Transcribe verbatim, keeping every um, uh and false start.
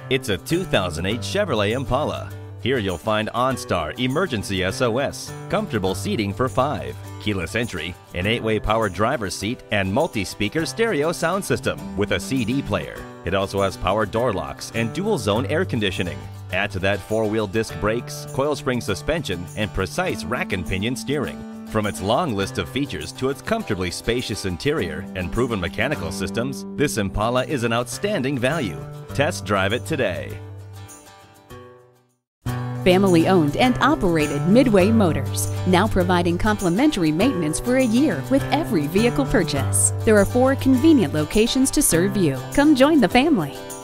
It's a two thousand eight Chevrolet Impala. Here you'll find OnStar Emergency S O S, comfortable seating for five, keyless entry, an eight-way power driver's seat, and multi-speaker stereo sound system with a C D player. It also has power door locks and dual-zone air conditioning. Add to that four-wheel disc brakes, coil spring suspension, and precise rack and pinion steering. From its long list of features to its comfortably spacious interior and proven mechanical systems, this Impala is an outstanding value. Test drive it today. Family owned and operated Midway Motors, now providing complimentary maintenance for a year with every vehicle purchase. There are four convenient locations to serve you. Come join the family.